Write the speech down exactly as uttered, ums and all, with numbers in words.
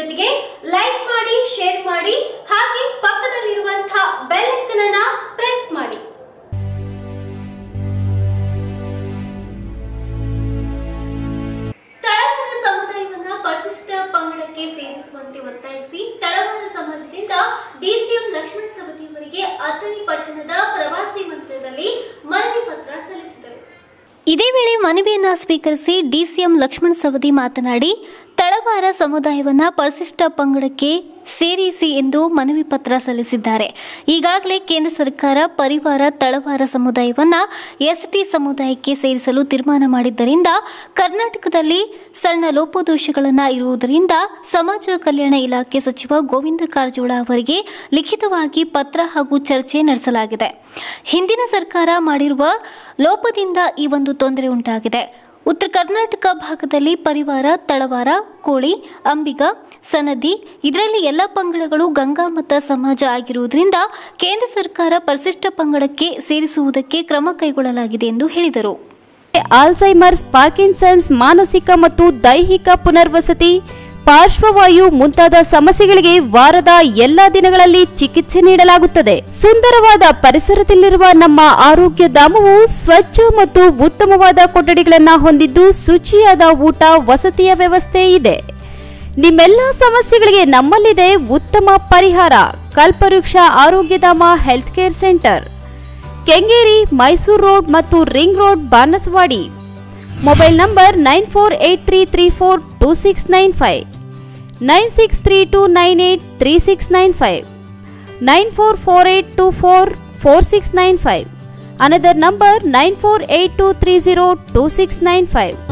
ಜೊತೆಗೆ ಲೈಕ್ ಮಾಡಿ, ಶೇರ್ ಮಾಡಿ, ಹಾಗೆ ಪಕ್ಕದಲ್ಲಿರುವಂತಹ ಬೆಲ್ ಐಕಾನ್ ಅನ್ನು ಪ್ರೆಸ್ ಮಾಡಿ. ತಳವಾರ ಸಮುದಾಯವನ್ನ ಪರಿಶಿಷ್ಟ ಪಂಗಡಕ್ಕೆ ಸೇರಿಸುವಂತೆ ಒತ್ತಾಯಿಸಿ ತಳವಾರ ಸಮಾಜದಿಂದ ಡಿಸಿಎಂ ಲಕ್ಷ್ಮಣ ಸವದಿ ಅವರಿಗೆ ಅಥಣಿ ಪಟ್ಟಣದ ಪ್ರವಾಸಿ ಮಂದಿರದಲ್ಲಿ ಮನವಿ ಪತ್ರ ಸಲ್ಲಿಸಿದರು. ಇದೇ ವೇಳೆ ಮನವಿಯನ್ನ ಸ್ವೀಕರಿಸಿ ಡಿಸಿಎಂ ಲಕ್ಷ್ಮಣ ಸವದಿ ಮಾತನಾಡಿ, ತಳವಾರ ಸಮುದಾಯವನ್ನ ಪರಿಶಿಷ್ಟ ಪಂಗಡಕ್ಕೆ ಸೇರಿಸಿ ಎಂದು ಮನವಿ ಪತ್ರ ಸಲ್ಲಿಸಿದ್ದಾರೆ. ಈಗಾಗಲೇ ಕೇಂದ್ರ ಸರ್ಕಾರ ಪರಿವಾರ ತಳವಾರ ಸಮುದಾಯವನ್ನ ಎಸ್ಟಿ ಸಮುದಾಯಕ್ಕೆ ಸೇರಿಸಲು ತೀರ್ಮಾನ ಮಾಡಿದ್ದರಿಂದ ಕರ್ನಾಟಕದಲ್ಲಿ ಸಣ್ಣ ಲೋಪದೋಷಗಳನ್ನು ಇರುವುದರಿಂದ ಸಮಾಜ ಕಲ್ಯಾಣ ಇಲಾಖೆ ಸಚಿವ ಗೋವಿಂದ ಕಾರಜೋಳ ಅವರಿಗೆ ಲಿಖಿತವಾಗಿ ಪತ್ರ ಹಾಗೂ ಚರ್ಚೆ ನಡೆಸಲಾಗಿದೆ. ಹಿಂದಿನ ಸರ್ಕಾರ ಮಾಡಿರುವ ಲೋಪದಿಂದ ಈ ಒಂದು ತೊಂದರೆ ಉಂಟಾಗಿದೆ. ಉತ್ತರ ಕರ್ನಾಟಕ ಭಾಗದಲ್ಲಿ ಪರಿವಾರ, ತಳವಾರ, ಕೋಳಿ, ಅಂಬಿಗ, ಸನದಿ ಇದರಲ್ಲಿ ಎಲ್ಲ ಪಂಗಡಗಳು ಗಂಗಾಮತ ಸಮಾಜ ಆಗಿರುವುದರಿಂದ ಕೇಂದ್ರ ಸರ್ಕಾರ ಪರಿಶಿಷ್ಟ ಪಂಗಡಕ್ಕೆ ಸೇರಿಸುವುದಕ್ಕೆ ಕ್ರಮ ಕೈಗೊಳ್ಳಲಾಗಿದೆ ಎಂದು ಹೇಳಿದರು. ಆಲ್ಝೈಮರ್ಸ್, ಪಾರ್ಕಿನ್ಸನ್ಸ್, ಮಾನಸಿಕ ಮತ್ತು ದೈಹಿಕ ಪುನರ್ವಸತಿ, ಪಾರ್ಶ್ವವಾಯು ಮುಂತಾದ ಸಮಸ್ಯೆಗಳಿಗೆ ವಾರದ ಎಲ್ಲಾ ದಿನಗಳಲ್ಲಿ ಚಿಕಿತ್ಸೆ ನೀಡಲಾಗುತ್ತದೆ. ಸುಂದರವಾದ ಪರಿಸರದಲ್ಲಿರುವ ನಮ್ಮ ಆರೋಗ್ಯ ಧಾಮವು ಸ್ವಚ್ಛ ಮತ್ತು ಉತ್ತಮವಾದ ಕೊಠಡಿಗಳನ್ನು ಹೊಂದಿದ್ದು ಶುಚಿಯಾದ ಊಟ, ವಸತಿಯ ವ್ಯವಸ್ಥೆ ಇದೆ. ನಿಮ್ಮೆಲ್ಲ ಸಮಸ್ಯೆಗಳಿಗೆ ನಮ್ಮಲ್ಲಿದೆ ಉತ್ತಮ ಪರಿಹಾರ. Kalpavriksha Arogyadhama health care centre, Kengeri, Mysuru road ಮತ್ತು ring road, Banaswadi. Mobile number nine four eight three three four two six nine five, nine six three two nine eight three six nine five, nine four four eight two four four six nine five. Another number nine four eight two three zero two six nine five.